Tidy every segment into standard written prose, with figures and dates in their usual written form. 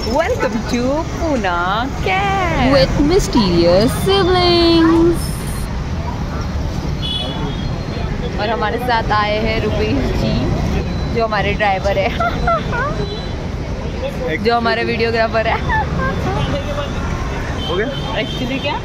Welcome to Pune Camp with mysterious siblings. और हमारे साथ आए हैं रुपेश जी, जो हमारे ड्राइवर है जो हमारे वीडियोग्राफर है। हो गया? एक्चुअली क्या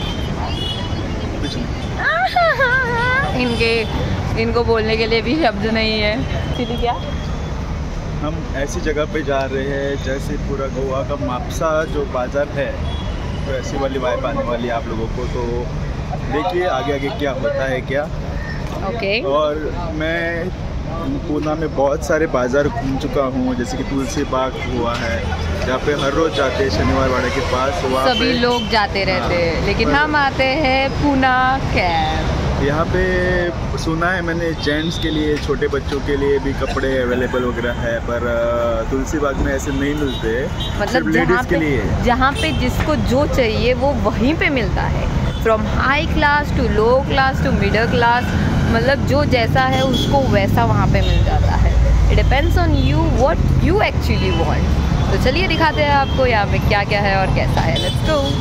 इनको बोलने के लिए भी शब्द नहीं है। एक्चुअली क्या हम ऐसी जगह पे जा रहे हैं जैसे पूरा गोवा का मापसा जो बाजार है, तो ऐसी वाली वाइब आने वाली है आप लोगों को। तो देखिए आगे आगे क्या होता है क्या। ओके। और मैं पूना में बहुत सारे बाज़ार घूम चुका हूँ, जैसे कि तुलसी बाग हुआ है जहाँ पे हर रोज़ जाते हैं शनिवार वाड़े के पास, वहाँ सभी लोग जाते रहते हैं, लेकिन हम आते हैं पूना कैंप। यहाँ पे सुना है मैंने जेंट्स के लिए, छोटे बच्चों के लिए भी कपड़े अवेलेबल वगैरह है, पर तुलसी बाग में ऐसे नहीं मिलते, मतलब लेडीज़ के लिए। जहाँ पे जिसको जो चाहिए वो वहीं पे मिलता है, from high class to low class to middle class, मतलब जो जैसा है उसको वैसा वहाँ पे मिल जाता है। It depends on you what you actually want. तो चलिए दिखाते हैं आपको यहाँ पे क्या क्या है और कैसा है। Let's go.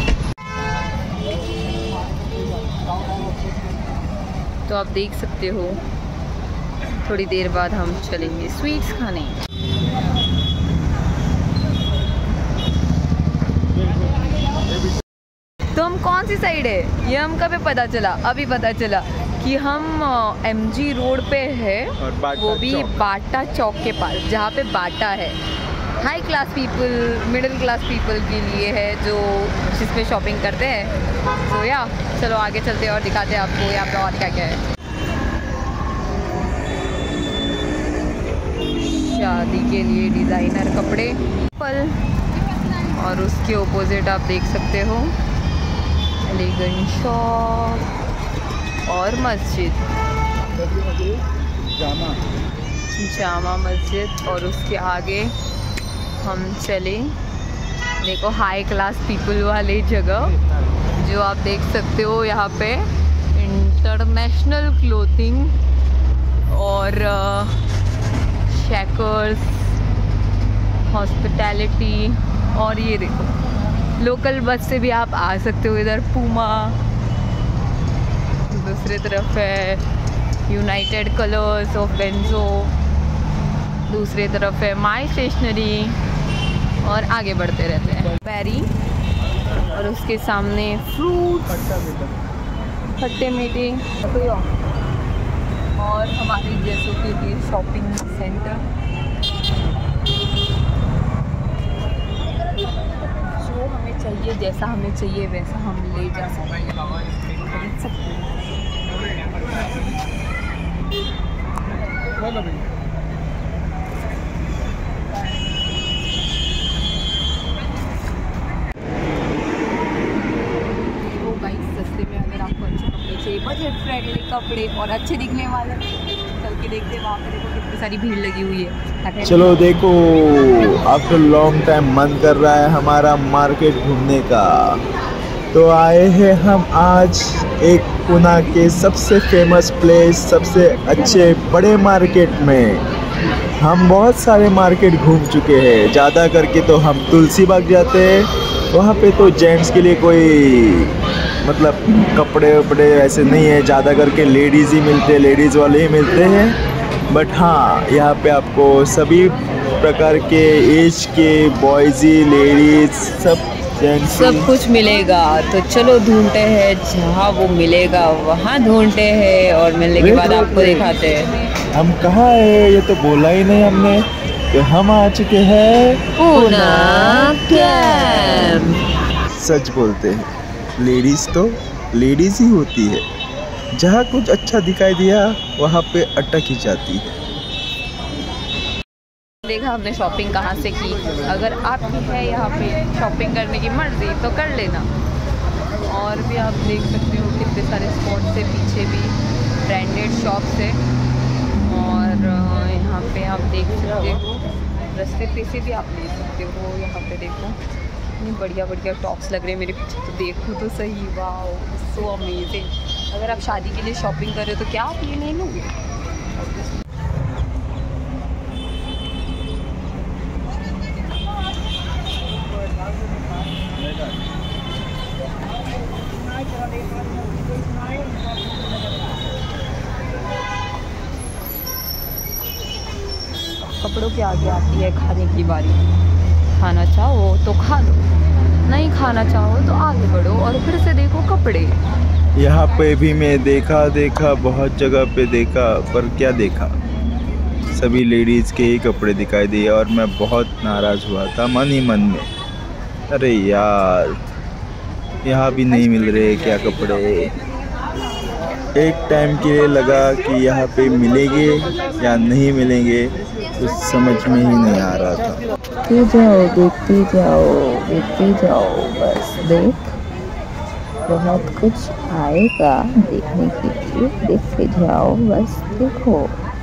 तो आप देख सकते हो थोड़ी देर बाद हम चलेंगे स्वीट्स खाने। तो हम कौन सी साइड है ये हम कभी पता चला, अभी पता चला कि हम MG रोड पे है, वो भी बाटा चौक के पास, जहाँ पे बाटा है high class people, middle class people के लिए है, जो जिसमें शॉपिंग करते हैं। तो या चलो आगे चलते हैं और दिखाते हैं आपको यहाँ पे और क्या क्या है। शादी के लिए डिज़ाइनर कपड़े पल, और उसके ओपोजिट आप देख सकते हो एलिगेंट शॉप और मस्जिद, जामा मस्जिद। और उसके आगे हम चले, देखो हाई क्लास पीपल वाली जगह जो आप देख सकते हो यहाँ पे इंटरनेशनल क्लोथिंग और शेकर्स, हॉस्पिटैलिटी। और ये देखो लोकल बस से भी आप आ सकते हो इधर, पूमा। दूसरी तरफ है यूनाइटेड कलर्स ऑफ बेंजो, दूसरी तरफ है माई स्टेशनरी, और आगे बढ़ते रहते हैं बैरी, और उसके सामने फ्रूट्स, खट्टे मीठे, और हमारे जैसों के लिए शॉपिंग सेंटर। जो हमें चाहिए, जैसा हमें चाहिए वैसा हम ले जा सकते हैं, खरीद सकते हैं। सस्ते में अगर आपको अच्छे कपड़े चाहिए, बजट फ्रेंडली कपड़े और अच्छे दिखने वाले, चल के देखते वहाँ पे देखो कितनी सारी भीड़ लगी हुई है। चलो देखो, आफ्टर लॉन्ग टाइम मन कर रहा है हमारा मार्केट घूमने का, तो आए हैं हम आज एक पुणे के सबसे फेमस प्लेस, सबसे अच्छे बड़े मार्केट में। हम बहुत सारे मार्केट घूम चुके हैं, ज़्यादा करके तो हम तुलसी बाग जाते हैं, वहाँ पे तो जेंट्स के लिए कोई मतलब कपड़े वपड़े ऐसे नहीं है, ज़्यादा करके लेडीज़ ही मिलते हैं, लेडीज़ वाले ही मिलते हैं। बट हाँ, यहाँ पे आपको सभी प्रकार के एज के बॉयज़ ही, लेडीज़, सब जेंट्स, सब कुछ मिलेगा। तो चलो ढूंढते हैं, जहाँ वो मिलेगा वहाँ ढूंढते हैं, और मिलने के बाद आपको दिखाते हैं हम कहाँ है। ये तो बोला ही नहीं हमने कि हम आ चुके हैं पूना कैंप। सच बोलते हैं, लेडीज़ तो लेडीज़ ही होती है, जहाँ कुछ अच्छा दिखाई दिया वहाँ पे अटक ही जाती है। देखा हमने शॉपिंग कहाँ से की। अगर आपकी है यहाँ पे शॉपिंग करने की मर्जी तो कर लेना। और भी आप देख सकते हो कितने सारे स्पॉट्स से पीछे भी ब्रांडेड शॉप्स है, और यहाँ पे आप देख सकते हो रास्ते पे से भी आप ले सकते हो। यहाँ पे देखो इतनी बढ़िया बढ़िया टॉप्स लग रहे हैं मेरे पीछे, तो देखो तो सही, वाओ सो अमेजिंग। अगर आप शादी के लिए शॉपिंग कर रहे हो तो क्या आप ये नहीं लोगे? कपड़ों के आगे आती है खाने की बारी। खाना चाहो तो खा लो, नहीं खाना चाहो तो आगे बढ़ो और फिर से देखो कपड़े। यहाँ पे भी मैं देखा बहुत जगह पे देखा, पर क्या देखा, सभी लेडीज़ के ही कपड़े दिखाई दिए और मैं बहुत नाराज़ हुआ था मन ही मन में। अरे यार, यहाँ भी नहीं मिल रहे क्या कपड़े। एक टाइम के लिए लगा कि यहाँ पे मिलेंगे या नहीं मिलेंगे, कुछ समझ में ही नहीं आ रहा था। देखते जाओ बस देख, बहुत कुछ आएगा देखने के लिए, देखते जाओ बस देखो।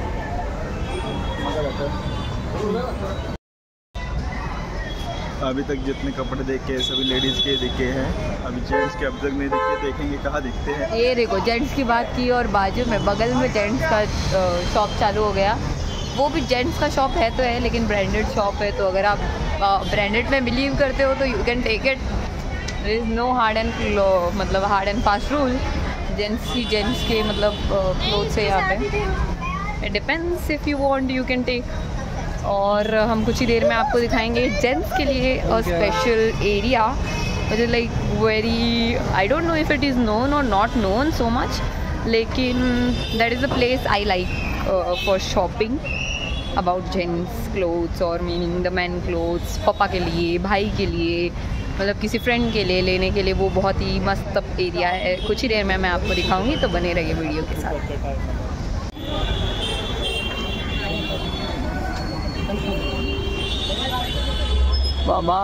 अभी तक जितने कपड़े देखे सभी लेडीज़ के दिखे हैं, अभी जेंट्स के अब तक नहीं दिखे, देखेंगे कहाँ दिखते हैं। ये देखो जेंट्स की बात की और बाजू में बगल में जेंट्स का शॉप चालू हो गया। वो भी जेंट्स का शॉप है तो है, लेकिन ब्रांडेड शॉप है, तो अगर आप ब्रांडेड में बिलीव करते हो तो you can take it. There is no hard and fast rule. Gents के क्लोथ्स है यहाँ पे। It depends, if you want you can take. और हम कुछ ही देर में आपको दिखाएंगे जेंट्स के लिए a special area, which is like very, I don't know if it is known or not known so much, लेकिन that is a place I like for shopping about gents clothes, और meaning the man clothes. पापा के लिए, भाई के लिए, मतलब किसी फ्रेंड के लिए लेने के लिए वो बहुत ही मस्त एरिया है। कुछ ही देर में मैं आपको दिखाऊंगी, तो बने रहिए वीडियो के साथ। बाबा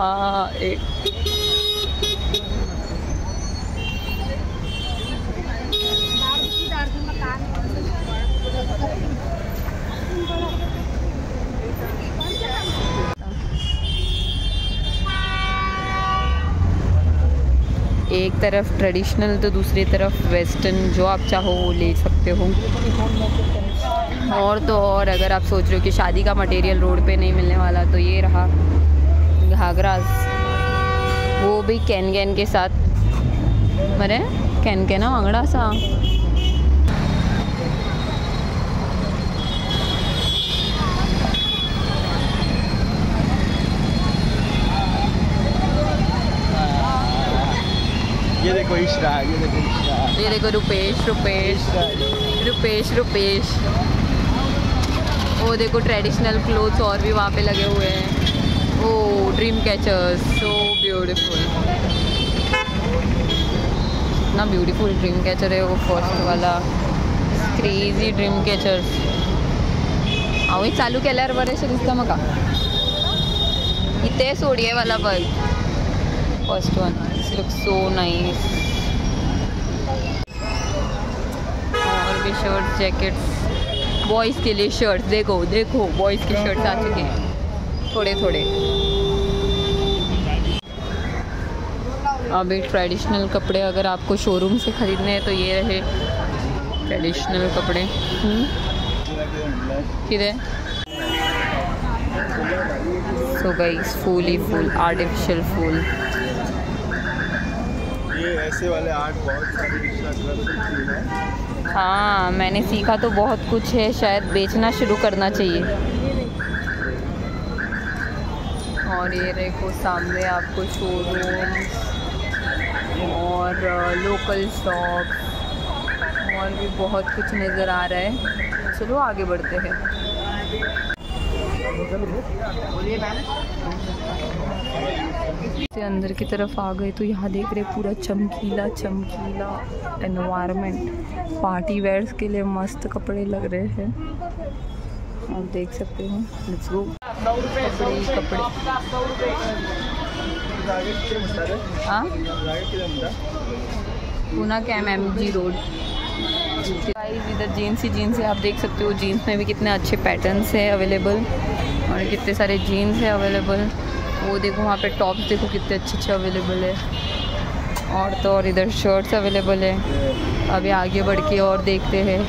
एक तरफ ट्रेडिशनल तो दूसरी तरफ वेस्टर्न, जो आप चाहो वो ले सकते हो। और तो और अगर आप सोच रहे हो कि शादी का मटेरियल रोड पे नहीं मिलने वाला, तो ये रहा घाघरास, वो भी कैन के साथ। मरे कैन ना अंगड़ा सा। ये देखो इशरा, ये देखो रुपेश। वो देखो ट्रेडिशनल क्लोथ्स और भी वहाँ पे लगे हुए हैं। Oh dream catchers, so beautiful. कितना ब्यूटीफुल ड्रीम कैचर है वो फर्स्ट वाला, क्रेजी ड्रीम कैचर्स। हांव चालू केल्यार बरेंशें दिसता म्हाका। इथे सोडये वाला बघ, first one look so nice. और भी शर्ट जैकेट्स बॉयज़ के लिए शर्ट्स, देखो बॉयज़ की शर्ट्स आ चुके हैं थोड़े। अभी ट्रेडिशनल कपड़े अगर आपको शोरूम से ख़रीदने हैं तो ये रहे ट्रेडिशनल कपड़े। किधर सो गाइस, फूल आर्टिफिशियल फूल। ये ऐसे वाले आर्ट बहुत सारी कर सकती है। हाँ, मैंने सीखा तो बहुत कुछ है, शायद बेचना शुरू करना चाहिए। और ये देखो सामने आपको शोरूम और लोकल शॉप और भी बहुत कुछ नज़र आ रहा है। चलो आगे बढ़ते हैं। से अंदर की तरफ आ गए तो यहाँ देख रहे पूरा चमकीला एनवायरनमेंट। पार्टी वेयर्स के लिए मस्त कपड़े लग रहे हैं, आप देख सकते हो। Let's go. कपड़े हाँ, पूना के MG रोड। इधर जीन्स है, आप देख सकते हो। जीन्स में भी कितने अच्छे पैटर्न्स है अवेलेबल और कितने सारे जीन्स है अवेलेबल। वो देखो वहाँ पे टॉप्स देखो कितने अच्छे अवेलेबल है। और तो और इधर शर्ट्स अवेलेबल है। अभी आगे बढ़ के और देखते हैं।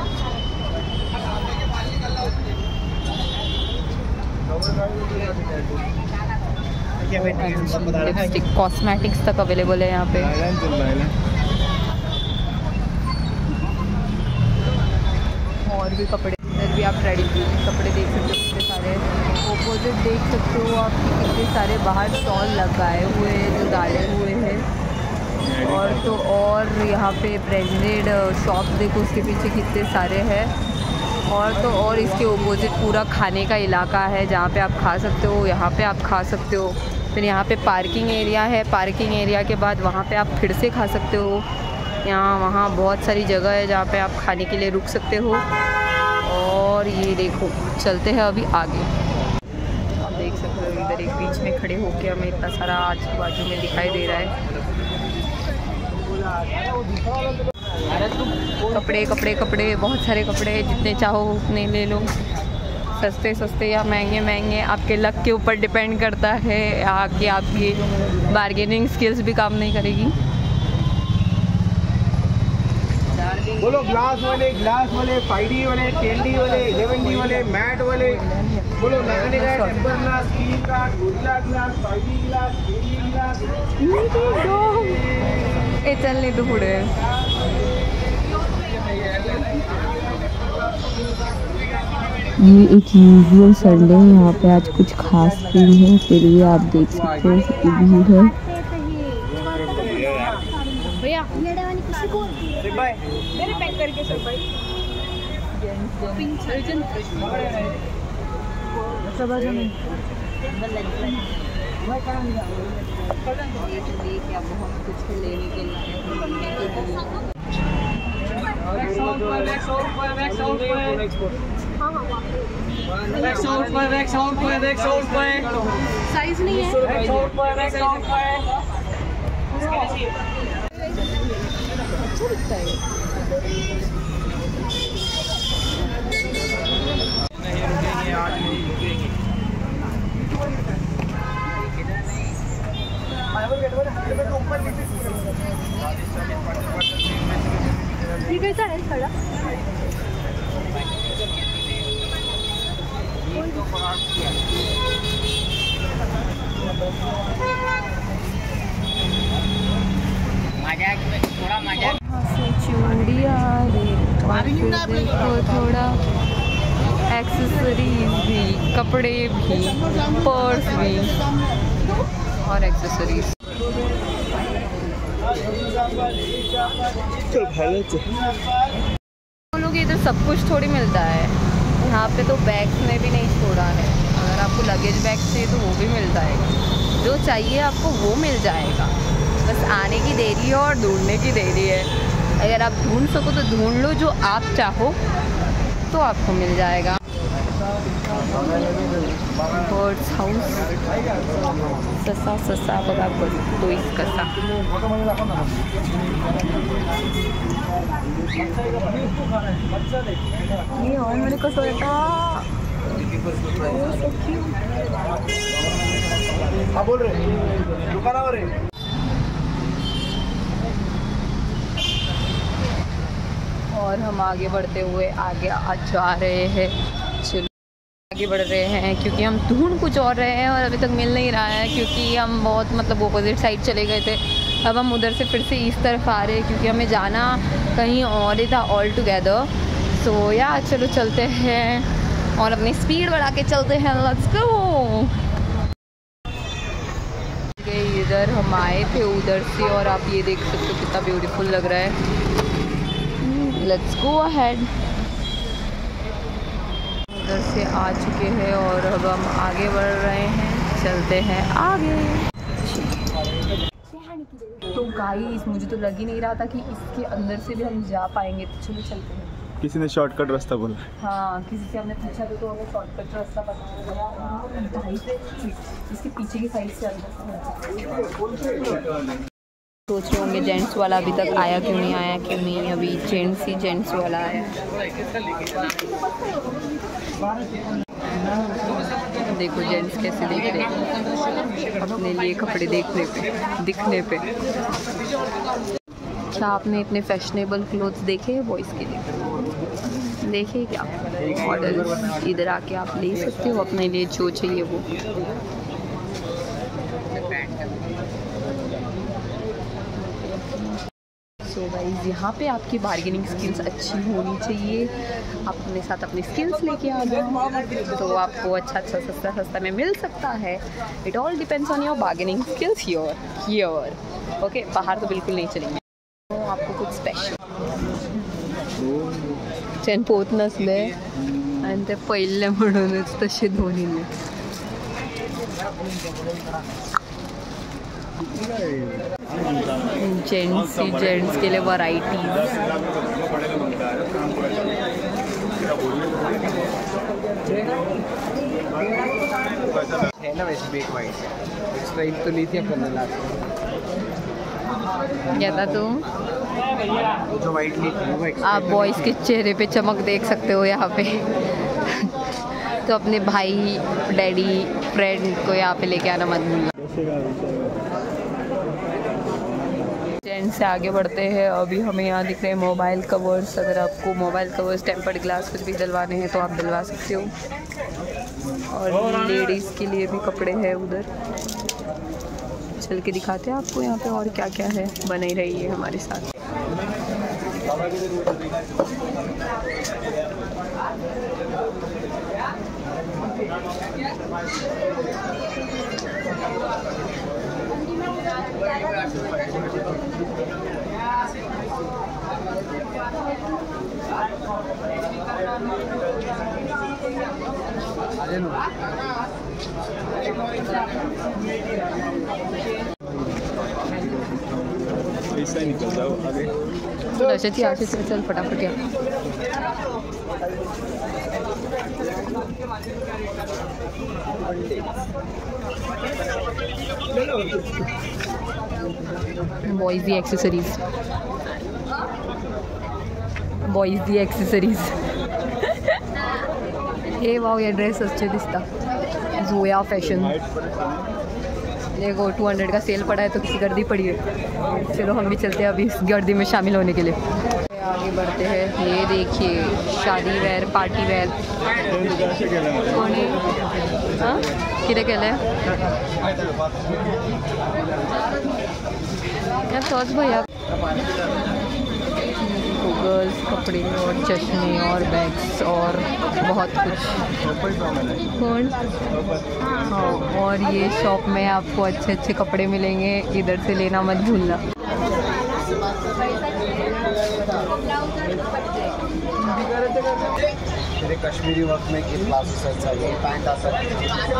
लिपस्टिक कॉस्मेटिक्स तक अवेलेबल है यहाँ पे। और भी कपड़े, इधर भी आप ट्रेडिशनल कपड़े देख सकते हो कितने सारे। अपोजिट देख सकते हो आप कि कितने सारे बाहर स्टॉल लगाए हुए हैं जो डाले हुए हैं। और तो और यहाँ पे ब्रांडेड शॉप देखो उसके पीछे कितने सारे हैं। और तो और इसके अपोजिट पूरा खाने का इलाका है जहाँ पे आप खा सकते हो, यहाँ पे आप खा सकते हो। फिर यहाँ पे पार्किंग एरिया है, पार्किंग एरिया के बाद वहाँ पे आप फिर से खा सकते हो। यहाँ वहाँ बहुत सारी जगह है जहाँ पे आप खाने के लिए रुक सकते हो। और ये देखो चलते हैं अभी आगे। आप देख सकते हो इधर एक बीच में खड़े होके हमें इतना सारा आजू बाजू में दिखाई दे रहा है। कपड़े कपड़े कपड़े बहुत सारे कपड़े, जितने चाहो उतने ले लो। सस्ते सस्ते या महंगे महंगे आपके लक के ऊपर डिपेंड करता है। कि आपकी बार्गेनिंग स्किल्स भी काम नहीं करेगी। बोलो ग्लास वाले 5D वाले 10D वाले 11D वाले मैट वाले, बोलो लगाने का टेम्पर ग्लास, स्टील का, Gorilla glass, 5D glass, 10D glass. ए चल नहीं तो पुढे ये एक यूजुअल संडे है, यहाँ पे आज कुछ खास नहीं है, फिर भी आप देख सकते हो कितनी भीड़ है। भैया मेरे पैक करके सब भाई बहुत कुछ लेने के लिए साइज नहीं ये कैसा है खड़ा? चूड़िया थोड़ा एक्सेसरीज भी, कपड़े भी, पर्स भी और एक्सेसरीज। हम लोग इधर सब कुछ थोड़ी मिलता है। यहाँ पे तो बैग्स में भी नहीं छोड़ा है। अगर आपको लगेज बैग चाहिए तो वो भी मिलता है। जो चाहिए आपको वो मिल जाएगा, बस आने की देरी है और ढूंढने की देरी है। अगर आप ढूंढ सको तो ढूंढ लो, जो आप चाहो तो आपको मिल जाएगा। बर्ड्स हाउस, ससा ससा बघा तो इस कसा। ये और मैंने कसं येता हाँ बोल रहे दुकानावर आहे। और हम आगे बढ़ते हुए आगे जा रहे हैं। चलो आगे बढ़ रहे हैं क्योंकि हम ढूंढ कुछ और रहे हैं और अभी तक मिल नहीं रहा है, क्योंकि हम बहुत मतलब अपोजिट साइड चले गए थे। अब हम उधर से फिर से इस तरफ आ रहे हैं क्योंकि हमें जाना कहीं और ही था ऑल टुगेदर। सो या चलो चलते हैं और अपनी स्पीड बढ़ा के चलते हैं। Let's go. इधर हम आए थे उधर से और आप ये देख सकते हो कितना ब्यूटीफुल लग रहा है। Let's go ahead. उधर से आ चुके हैं और अब हम आगे बढ़ रहे हैं, चलते हैं आगे। तो गाइस मुझे तो लग ही नहीं रहा था कि इसके अंदर से भी हम जा पाएंगे, तो चलो चलते हैं। किसी ने शॉर्टकट रास्ता बोला। हाँ, किसी से हमने पूछा तो हमें शॉर्टकट रास्ता पता चला। इसके पीछे की साइड से अंदर सोच रहे होंगे जेंट्स वाला अभी तक आया क्यों नहीं। अभी जेंट्स वाला आया। देखो जेंट्स कैसे देख रहे हैं अपने लिए कपड़े दिखने पे। अच्छा आपने इतने फैशनेबल क्लोथ्स देखे हैं बॉयज़ के लिए? देखे क्या मॉडल्स? इधर आके आप ले सकते हो अपने लिए जो चाहिए वो। तो गाइस यहाँ पे आपकी बार्गेनिंग स्किल्स अच्छी होनी चाहिए। आप अपने साथ अपनी स्किल्स लेके आना, तो आपको अच्छा सस्ता में मिल सकता है। It all depends on your bargaining skills here. Okay, बाहर तो बिल्कुल नहीं चलेंगे। तो आपको कुछ स्पेशल चेन पोत नसले आणि ते पहिले म्हणूनच तसे दोन्हीने जेंट्स के लिए वैरायटीज है ना वैसे बेक वाइट स्ट्राइप तो ली थी अपन ने लास्ट क्या था तू? जो वाइट ली थी वो आप बॉयज़ के चेहरे पे चमक देख सकते हो यहाँ पे। तो अपने भाई, डैडी, फ्रेंड को यहाँ पे लेके आना मत भूलना। जेंट्स से आगे बढ़ते हैं। अभी हमें यहाँ दिख रहे हैं मोबाइल कवर्स। अगर आपको मोबाइल कवर्स, टेम्पर्ड ग्लास कुछ भी डलवाने हैं तो आप डलवा सकते हो। और लेडीज़ के लिए भी कपड़े हैं उधर, चल के दिखाते हैं आपको यहाँ पे और क्या क्या है। बने ही रही है हमारे साथ। ऐसा निकल जाओ आगे। आशा चल फटाफट या। बॉयज़ दी एक्सेसरीज हे वाव, ये ड्रेस अच्छे दिसता। जोया फैशन देखो 200 का सेल पड़ा है तो किसी गर्दी पड़ी है। चलो हम भी चलते हैं अभी इस गर्दी में शामिल होने के लिए। आगे बढ़ते हैं। ये देखिए शादी वेयर, पार्टी वेयर कितने केले सॉस भैया। गर्ल्स कपड़े और चश्मे और बैग्स और बहुत कुछ। कौन? हाँ, और ये शॉप में आपको अच्छे अच्छे कपड़े मिलेंगे, इधर से लेना मत भूलना। मेरे कश्मीरी वर्क में एक प्लाजो सेट चाहिए, पैंट आता है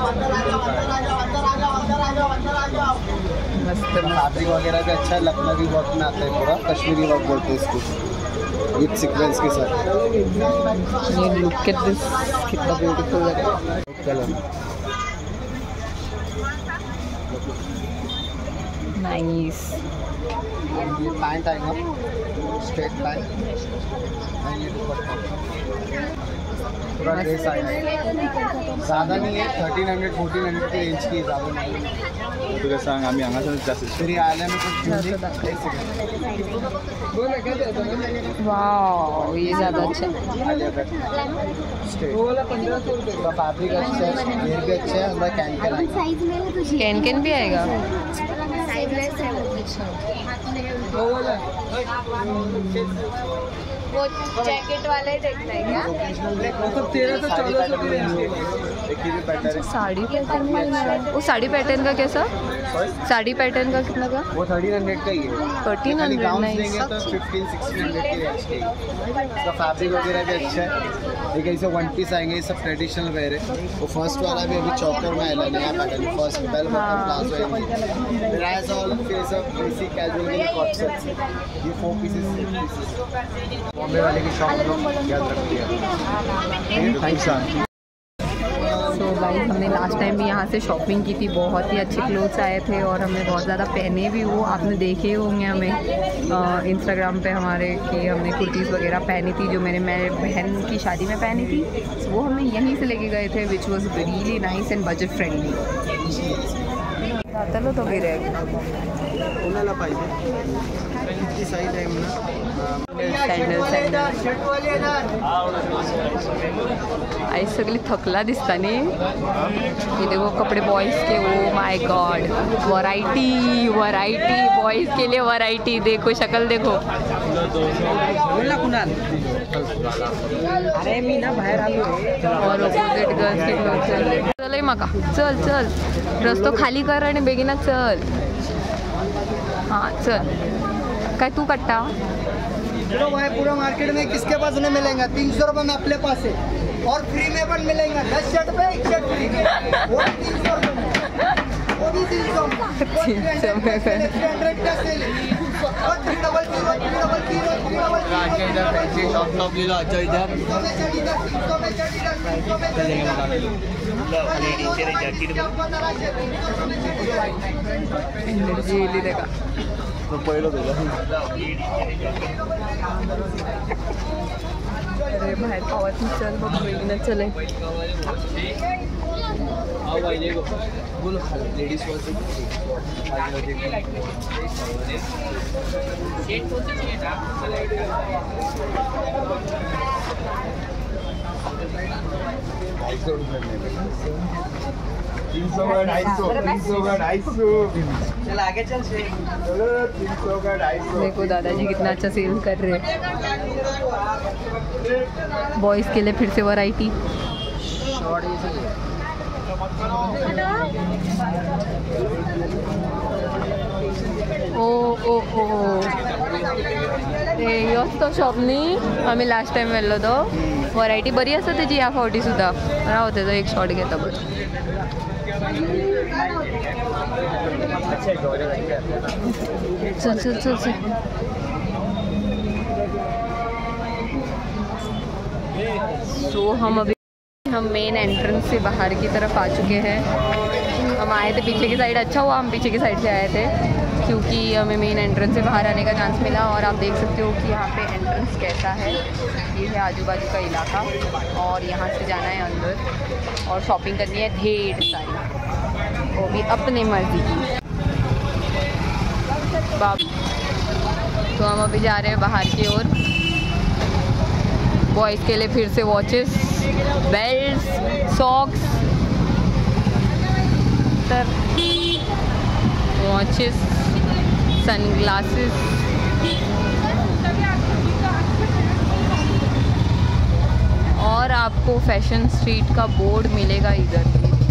मस्त। फैब्रिक वगैरह भी अच्छा है, लखनवी वर्क में आता है पूरा, कश्मीरी वर्क बोलते हैं इसको, विद सीक्वेंस के साथ। ये लुक एट दिस, कितना ब्यूटीफुल लग रहा है कलर। नाइस। ये पैंट आएगा, स्ट्रेट पैंट, एंड ये दुपट्टा पूरा ड्रेस आएगा। ज़्यादा नहीं है, 1300-1400 के रेंज की, ज़्यादा नहीं है। तुला सांग आम्ही हांगासर जास्त फिर आल्या में कुछ वाह, ये ज़्यादा अच्छा है। फैब्रिक अच्छा है, घेर भी अच्छा है, हमारा कैन भी आएगा। वो जैकेट वाला ही देखना है क्या? मतलब 1300-1400 की रेंज के। एक ही भी पैटर्न है। साड़ी पैटर्न में, वो साड़ी पैटर्न का कैसा? साड़ी पैटर्न का कितना का? वो 1300 का ही है। 1300 गाउन नहीं। लेंगे तो 1500-1600 की रेंज के। इसका फैब्रिक वगैरह भी अच्छा है। देखिए इसे वन पीस आएंगे, ये सब ट्रेडिशनल वेयर है। वो फर्स्ट वाला भी अभी चौकर में आया नया pattern, first bell button palazzo है। ड्रेस ऑल फिर सब बेसिक कैजुअल के कॉट सेट्स। ये 4 पीसेस बॉम्बे वाले की शॉप लोग याद रखिए। Thanks sir. तो गाइस हमने लास्ट टाइम भी यहाँ से शॉपिंग की थी, बहुत ही अच्छे क्लोथ्स आए थे और हमने बहुत ज़्यादा पहने भी। वो आपने देखे होंगे हमें इंस्टाग्राम पे हमारे कि हमने कुर्तीज़ वगैरह पहनी थी जो मेरे बहन की शादी में पहनी थी। तो वो हमने यहीं से लेके गए थे, which was really nice and budget friendly. जातलो तो गिरेग कोणाला पाहिजे किती साईज आहे म्हणा सँडल आई सगळी थकला दिसता नी ये देखो कपड़े बॉयज के oh my god variety boys के लिए वैरायटी देखो शक्ल देखो अरे मी ना बाहेर आलो और ऑपोजिट गर्ल्स के क्लोथ चल मका चल रस्तो खाली कर आणि बेगिना चल हाँ चल काय तू कट्टा चलो भाई पूरा मार्केट में किसके पास नहीं मिलेगा 300 रुपये में अपने पास है और फ्री में पण मिलेगा 10 शर्ट पे 1 शर्ट फ्री वो 300 रुपये में वो भी 300 में 300 का सेल और एनर्जी देखा अरे बाहेर पावत चल बघ वेगळं चले बोलो लेडीज चल आगे चल देखो दादाजी कितना अच्छा सेल कर रहे हैं बॉयज़ के लिए फिर से वैरायटी योच तो शॉप न्ही आम्ही लास्ट टाइम वेल्लो तो वरायटी बरी आसा तेजी ह्या फावटी सुद्दां राव तेजो एक शॉट घेता बरं चल सो हम मेन एंट्रेंस से बाहर की तरफ आ चुके हैं। हम आए थे पीछे की साइड, अच्छा हुआ हम पीछे की साइड से आए थे क्योंकि हमें मेन एंट्रेंस से बाहर आने का चांस मिला। और आप देख सकते हो कि यहाँ पे एंट्रेंस कैसा है, ये है आजू बाजू का इलाका और यहाँ से जाना है अंदर और शॉपिंग करनी है ढेर सारी, वो भी अपने मर्जी की। तो हम अभी जा रहे हैं बाहर की ओर। बॉयज़ के लिए फिर से watches, belt, socks, watches, sunglasses, और आपको फैशन स्ट्रीट का बोर्ड मिलेगा इधर।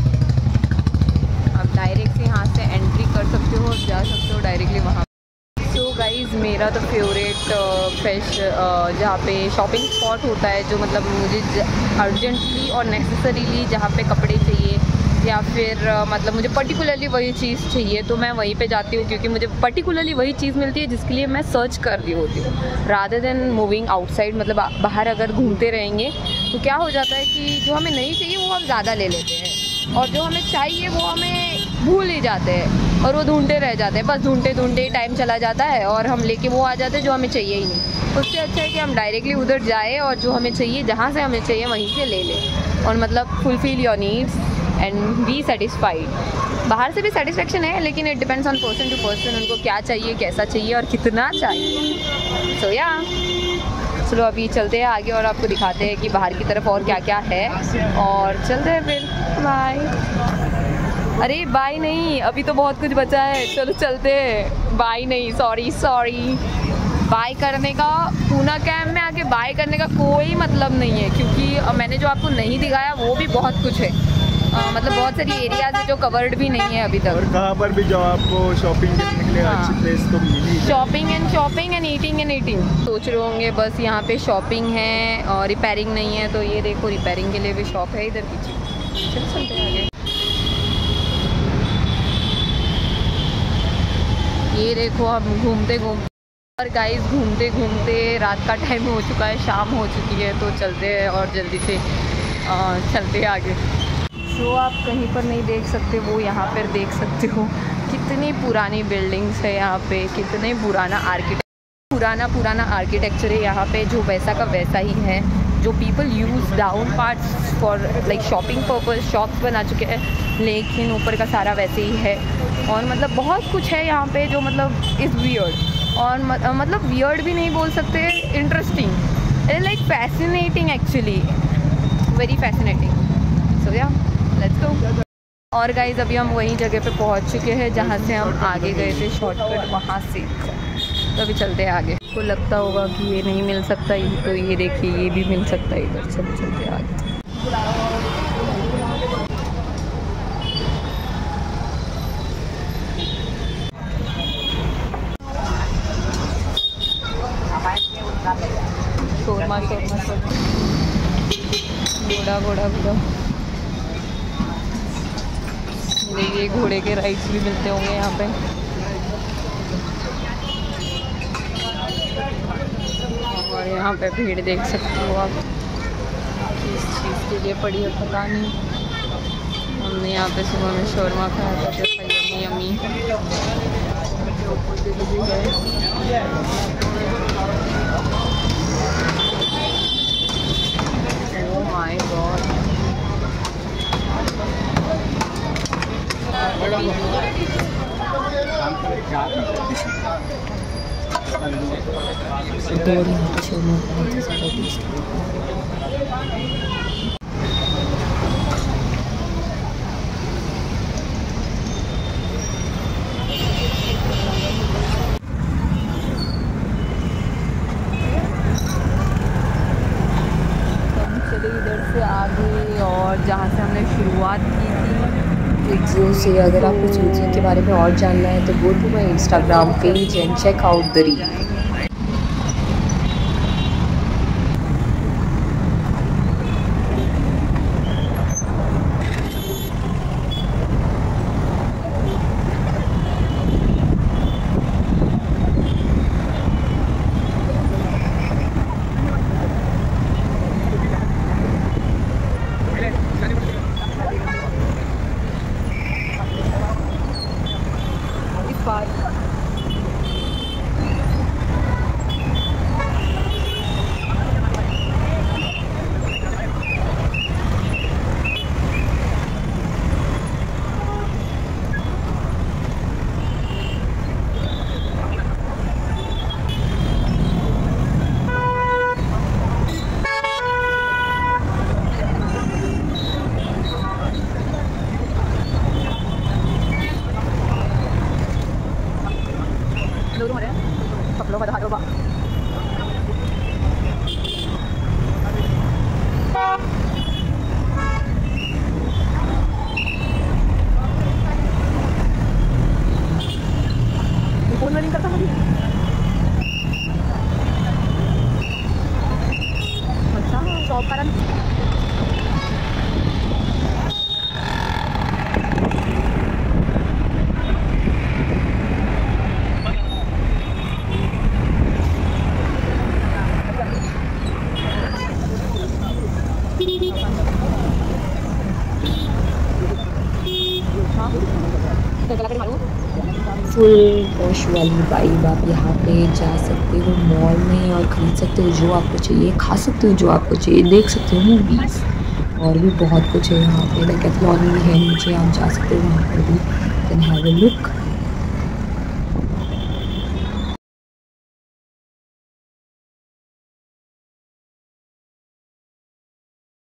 आप डायरेक्ट से यहाँ से एंट्री कर सकते हो और जा सकते हो डायरेक्टली वहाँ। सो गाइज़ मेरा तो फेवरेट जहाँ पे शॉपिंग स्पॉट होता है, जो मतलब मुझे अर्जेंटली और नेसेसरीली जहाँ पे कपड़े चाहिए या फिर मतलब मुझे पर्टिकुलरली वही चीज़ चाहिए तो मैं वहीं पे जाती हूँ, क्योंकि मुझे पर्टिकुलरली वही चीज़ मिलती है जिसके लिए मैं सर्च कर रही होती हूँ, रादर देन मूविंग आउटसाइड। मतलब बाहर अगर घूमते रहेंगे तो क्या हो जाता है कि जो हमें नहीं चाहिए वो हम ज़्यादा ले लेते हैं और जो हमें चाहिए वो हमें भूल ही जाते हैं और वो ढूंढते रह जाते हैं। बस ढूंढते ढूंढते टाइम चला जाता है और हम लेके वो आ जाते हैं जो हमें चाहिए ही नहीं। उससे अच्छा है कि हम डायरेक्टली उधर जाए और जो हमें चाहिए, जहाँ से हमें चाहिए वहीं से ले लें और मतलब fulfil your needs and be satisfied. बाहर से भी सेटिस्फेक्शन है, लेकिन it depends on person to person, उनको क्या चाहिए, कैसा चाहिए और कितना चाहिए। सो या चलो अभी चलते हैं आगे और आपको दिखाते हैं कि बाहर की तरफ और क्या क्या है और चलते हैं फिर। बाय। अरे बाय नहीं, अभी तो बहुत कुछ बचा है, चलो चलते हैं। बाय नहीं, सॉरी बाय करने का, पूना कैंप में आके बाय करने का कोई मतलब नहीं है, क्योंकि मैंने जो आपको नहीं दिखाया वो भी बहुत कुछ है। मतलब बहुत सारी एरियाज है जो कवर्ड भी नहीं है अभी तक। और कहाँ पर भी जाओ आपको शॉपिंग करने के लिए अच्छी प्लेस तो मिली। शॉपिंग एंड ईटिंग सोच रहे होंगे बस यहाँ पे शॉपिंग है और रिपेयरिंग नहीं है, तो ये देखो रिपेयरिंग के लिए भी शॉप है इधर पीछे। चलते हैं आगे। ये देखो हम घूमते और गाइस घूमते रात का टाइम हो चुका है, शाम हो चुकी है, तो चलते हैं और जल्दी से चलते हैं आगे। जो आप कहीं पर नहीं देख सकते वो यहाँ पर देख सकते हो। कितनी पुरानी बिल्डिंग्स है यहाँ पे, कितने पुराना आर्किटेक्चर, पुराना आर्किटेक्चर है यहाँ पे, जो वैसा का वैसा ही है। जो people use down parts for like shopping purpose, shops बना चुके हैं, लेकिन ऊपर का सारा वैसे ही है। और मतलब बहुत कुछ है यहाँ पे जो मतलब इज़ वियर्ड, और मतलब वियर्ड भी नहीं बोल सकते, interesting, like fascinating, actually very fascinating. So yeah let's गो। और गाइज अभी हम वही जगह पे पहुंच चुके हैं जहाँ से हम आगे गए थे शॉर्टकट, वहाँ से। तो अभी चलते हैं आगे। आपको लगता होगा कि ये नहीं मिल सकता, ये तो ये देखिए ये भी मिल सकता है इधर। चलते हैं आगे। शोरमा घोड़ा ये घोड़े के राइड्स भी मिलते होंगे यहाँ पे। और यहाँ पे भीड़ देख सकते हो आप, किस चीज़ के लिए पड़ी है पता नहीं। हमने यहाँ पे सुबह में शोरमा खाया था, जो यम्मी ओह माय गॉड। चले इधर से आगे, और जहाँ से हमने शुरुआत की थी वीडियो से। अगर आपको इस वीडियो के बारे में और जानना है तो go to my Instagram page and check out the reel. Full posh वाली वाइब। आप यहाँ पे जा सकते हो मॉल में और ख़रीद सकते हो जो आपको चाहिए, खा सकते हो जो आपको चाहिए, देख सकते हो मूवीज़, और भी बहुत कुछ है यहाँ पे। लाइक एथलॉन भी है नीचे, आप जा सकते हो वहाँ पर भी, कैन हैव अ लुक।